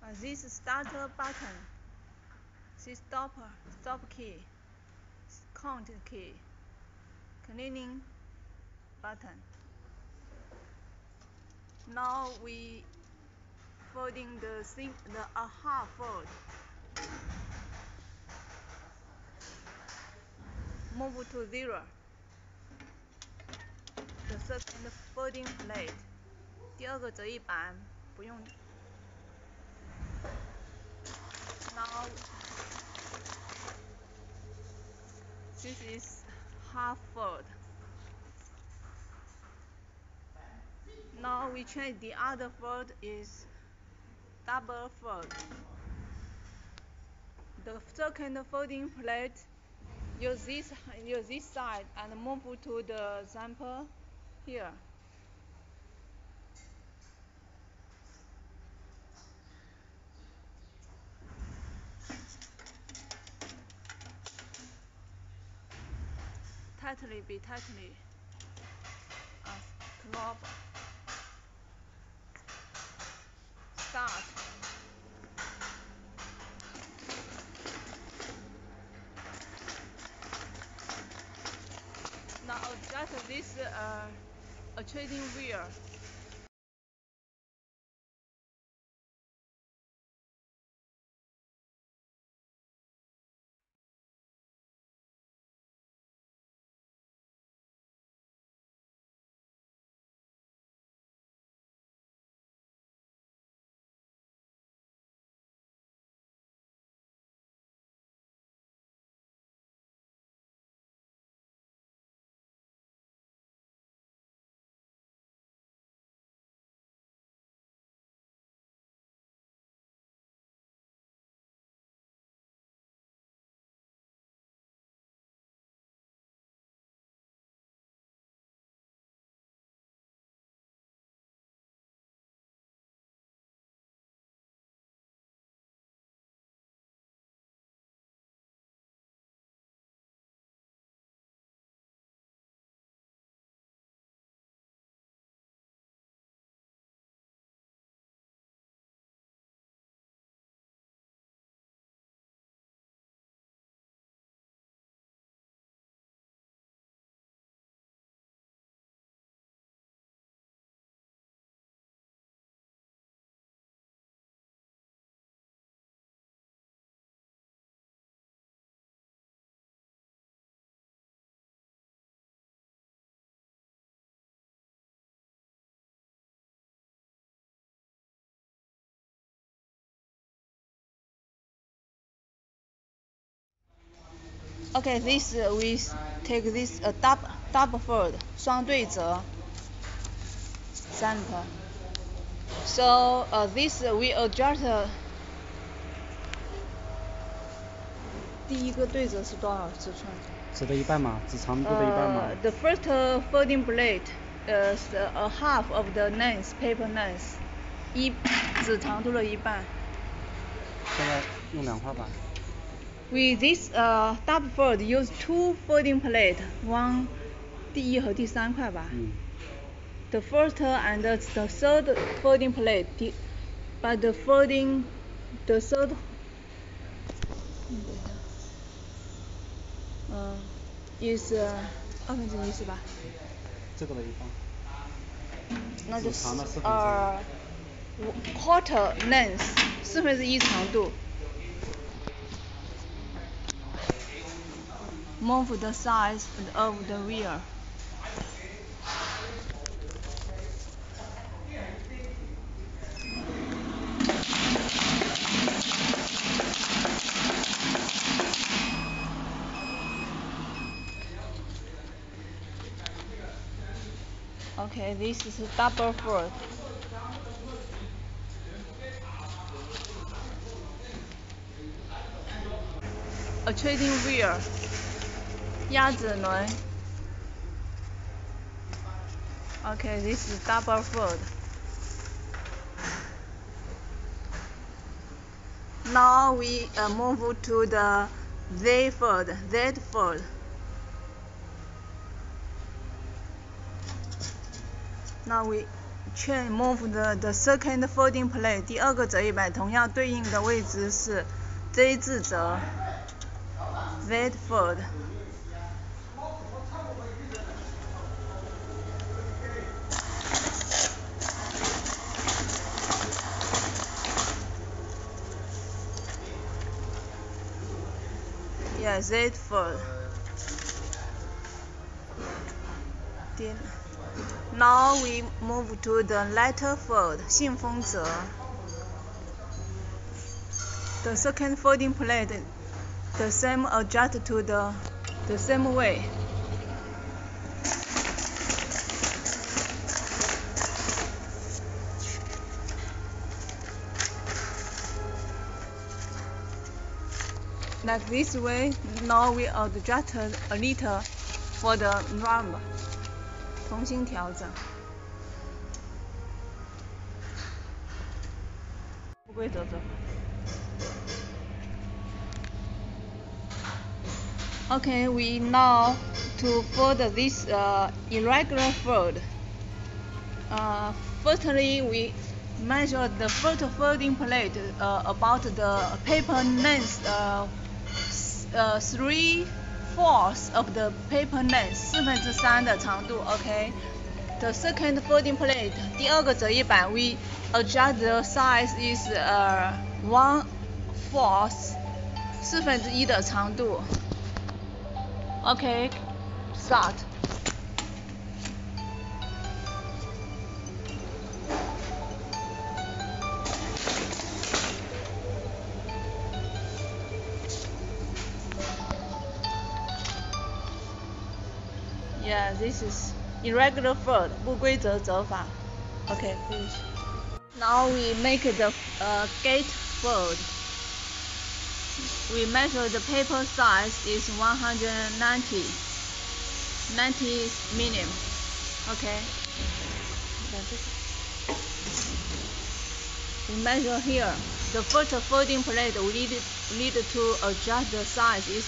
This starter button, this stop key, count key, cleaning button. Now we folding the half fold. Move to 0. The second folding plate. 第二个折翼板不用。Now this is half fold. Now we change the other fold is double fold. The second folding plate, use this side and move to the sample here. Be tightly. Stop. Start. Now adjust this trading wheel. Okay, this we take this double fold 双对折 sample. So this we adjust. 第一个对折是多少尺寸？ 折的一半嘛，指长度的一半嘛。 The first folding blade is a half of the length, paper length. 指长度的一半。 现在用2块板。 With this double fold, use 2 folding plate, one 第一和第三块吧。The first and the third folding plate, but the third. Is 1/2是吧？ 这个的一半。 那就是quarter length 1/4长度。Move the size of the wheel. Okay, this is a double fold. A trading wheel. 鸭子轮。Okay, this is double fold. Now we move to the Z fold. Now we move the second folding plate， 第二个折页板同样对应的位置是 Z 字折 Z fold。 Yeah, Z fold. Now we move to the letter fold, 信封折。The second folding plate, the same adjust to the same way. Like this way. Now we adjust a little for the rump. 重新调整。不规则折。Okay, we now to fold this irregular fold. Firstly, we measure the first folding plate about the paper length 3/4 of the paper length 3/4的长度 OK. The second folding plate 第二个折页板 we adjust the size is 1/4 1/4的长度 OK. Start. Yeah, this is irregular fold, 不规则折法 OK, finish. Now we make the gate fold. We measure the paper size is 190 mm. Okay. We measure here. The first folding plate we need to adjust the size is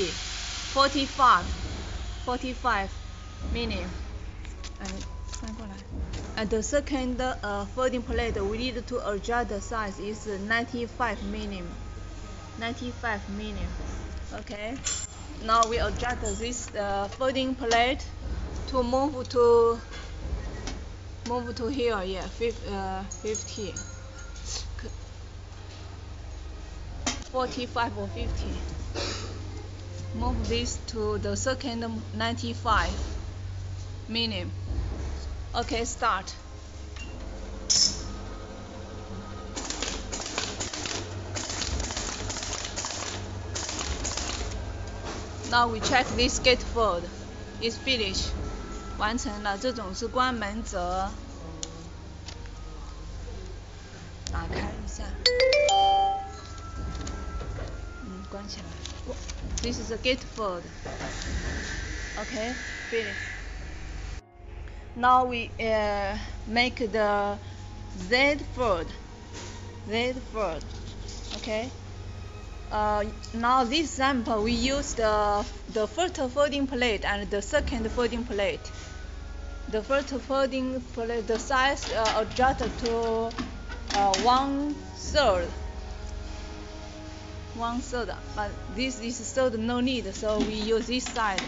45 mm. And the second folding plate we need to adjust the size is 95 mm. Okay. Now we adjust this folding plate to move to here. Yeah, 50. 45 or 50. Move this to the second 95 mm. Okay, start. Now we check this gate fold is finished. 完成了，这种是关门折。打开一下。关起来。This is a gate fold. Okay, finish. Now we make the Z fold. Okay. Now this sample we use the first folding plate and the second folding plate. The first folding plate, the size adjusted to 1/3. 1/3, but this is third no need, so we use this side.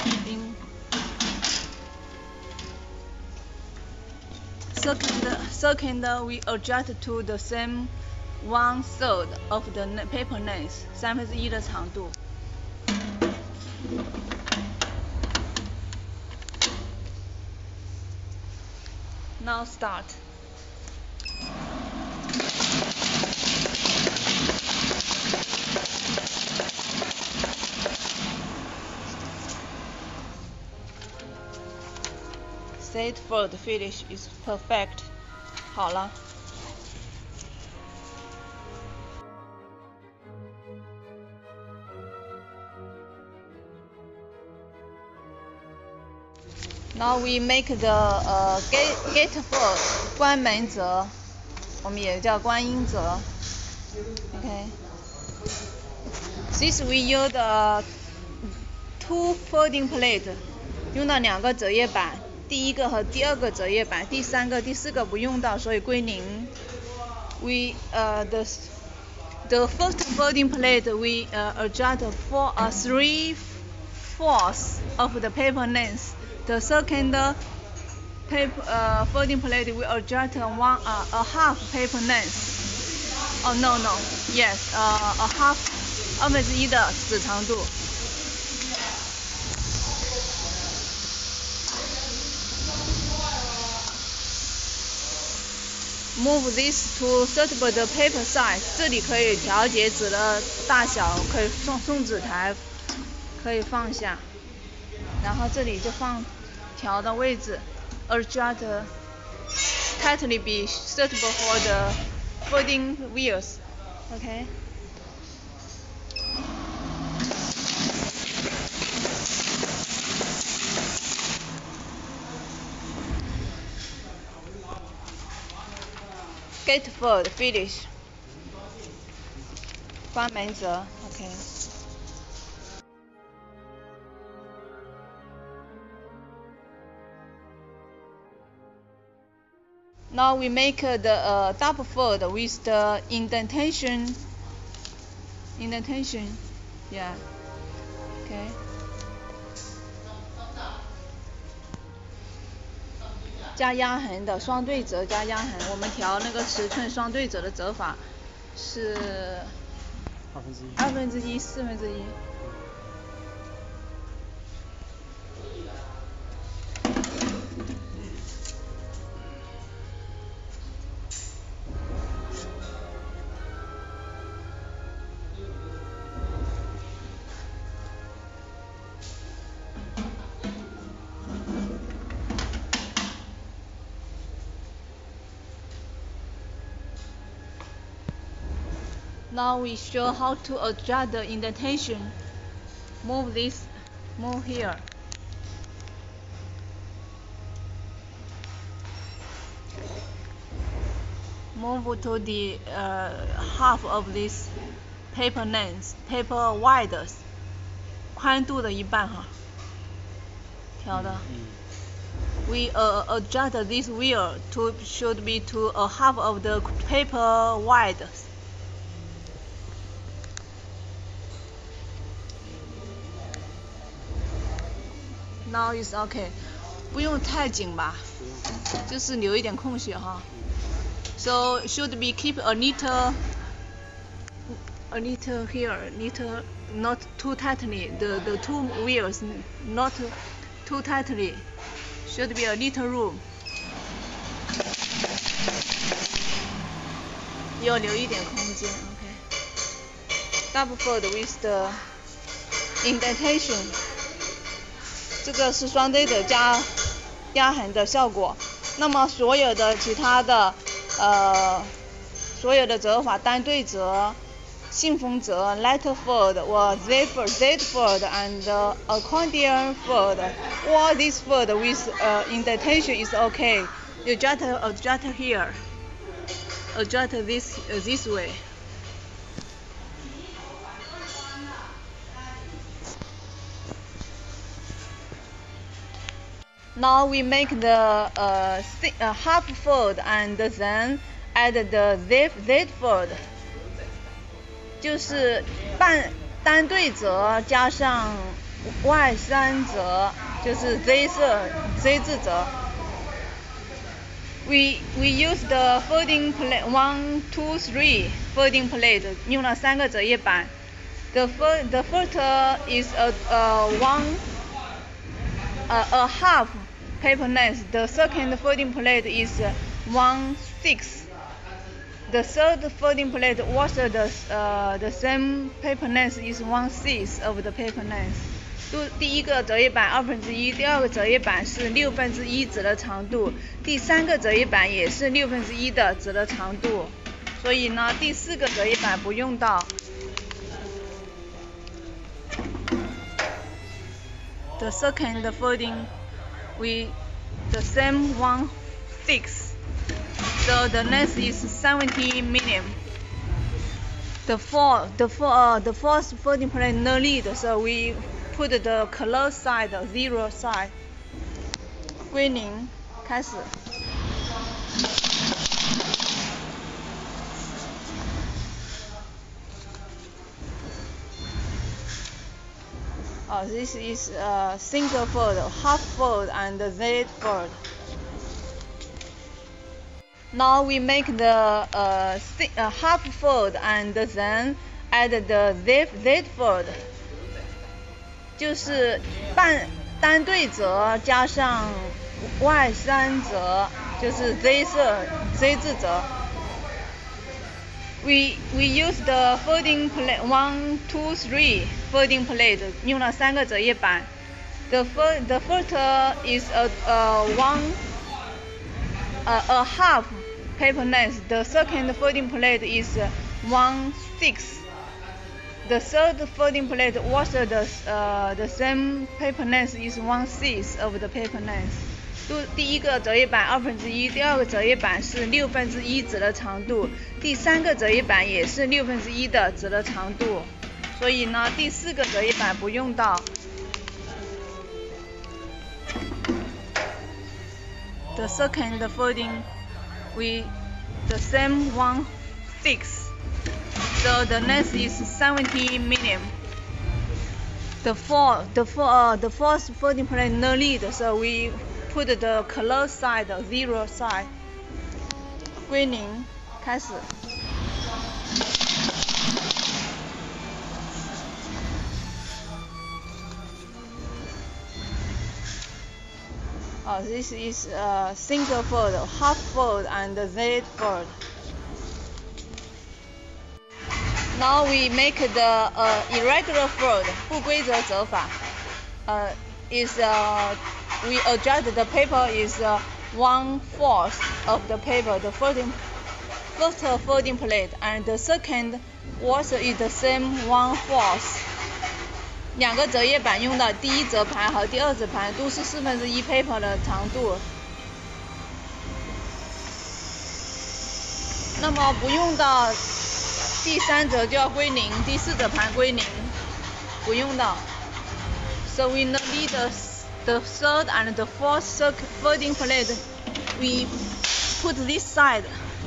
Second, we adjust to the same 1/3 of the paper length, 1/3的长度。Now start. State fold finish is perfect. 好了。Now we make the gate fold 关门折，我们也叫观音折。Okay. Since we use 2 folding plate, 用到2个折页板第一个和第二个折页板，第三个、第四个不用到，所以归零。We the first folding plate we adjust for 3/4 of the paper length. The second folding plate we adjust a half paper length. Oh no, yes, a half 1/2的纸长度。Move this to suitable the paper size. 这里可以调节纸的大小，可以送纸台，可以放下。然后这里就放调的位置 ，adjust tightly be suitable for the folding wheels. Okay. Gatefold finish. 关门折 ，OK。Now we make the double fold with the indentation. Yeah. Okay. 加压痕的双对折加压痕，我们调那个尺寸双对折的折法是1/2、1/4。Now we show how to adjust the indentation. Move here. Move to the half of this paper length, paper wide. 宽度的一半哈，调的。We adjust this wheel should be to a half of the paper wide. Now is okay， 不用太紧吧，就是留一点空隙哈。So should be keep a little here, little not too tightly. The two wheels not too tightly. Should be a little room. 要留一点空间 ，OK。Double fold with the indentation. 这个是双对折加压痕的效果。那么所有的其他的所有的折法，单对折、信封折、letter fold 或 Z fold and accordion fold, all this fold with indentation is okay. You just adjust here, adjust this way. Now we make the half fold and then add the Z fold. 就是单对折加上外三折，就是 Z 字折。We use the folding plate 1, 2, 3 folding plate 用了3个折页板。The first is a half paper length. The second folding plate is 1/6. The third folding plate also the same paper length is 1/6 of the paper length. 第一个折页板1/2，第二个折页板是1/6纸的长度，第三个折页板也是1/6的纸的长度，所以呢，第四个折页板不用到。The second folding the same 1/6. So the length is 70 mm. The fourth folding plate no lead, so we put the close side, 0 side. 归零，开始。This is single fold, half fold, and Z fold. Now we make the half fold and then add the Z fold. 就是单对折加上外三折，就是 Z 字折。We use the folding plate 1, 2, 3 folding plate 用了3个折页板。The first is a half paper length. The second folding plate is 1/6. The third folding plate also the same paper length is 1/6 of the paper length. 第一个折页板1/2，第二个折页板是1/6纸的长度，第三个折页板也是1/6的纸的长度，所以呢，第4个折页板不用到。The second folding the same 1/6. So the length is 70 mm. The fourth folding plate no lead, so we put the close side 0 side. 归零，开始。This is single fold, half fold, and Z fold. Now we make the irregular fold, 不规则折法。We adjust the paper is 1/4 of the paper, the first folding plate, and the second also is the same 1/4. 两个折页板用的第一折盘和第二折盘都是1/4 paper 的长度。那么不用到第3折就要归零，第4折盘归零，不用到。So we need the third and the fourth folding plate. We put this side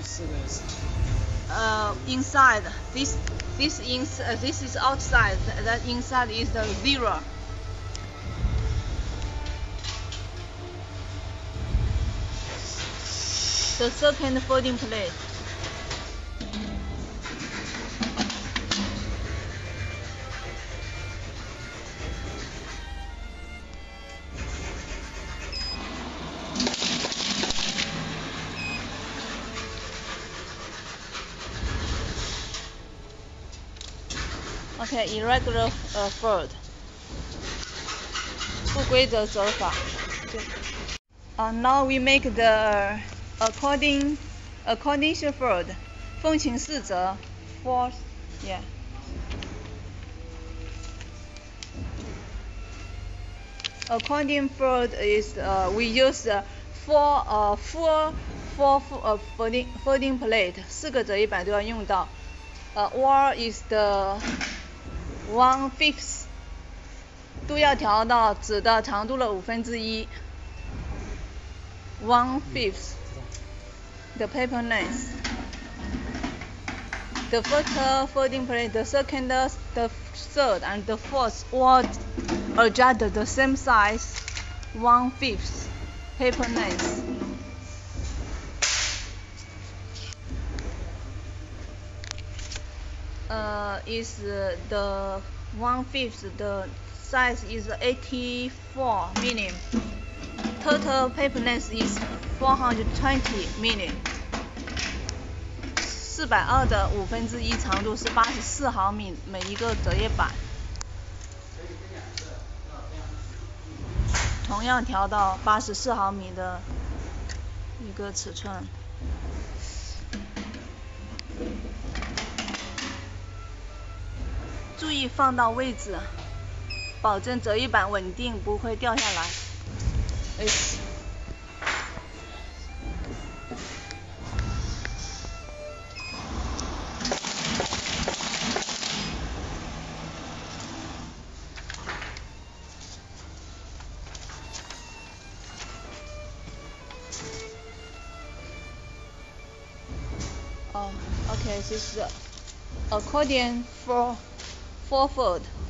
inside. This is outside. That inside is the 0. The second folding plate. Okay, irregular fold. 不规则折法。Now we make the accordion fold. 风琴四折 fourth, yeah. Accordion fold is we use four folding plate. 4个折页板都要用到。Or is the 1/5 都要调到纸的长度的1/5。1/5 the paper length. The first folding plate, the second, the third, and the fourth all adjust the same size 1/5 paper length. Is the 1/5 the size is 84 mm. Total paper length is 420 mm. 420的1/5长度是84毫米每一个折页板，同样调到84毫米的一个尺寸。注意放到位置，保证折页板稳定，不会掉下来。 Okay, this is accordion four fold.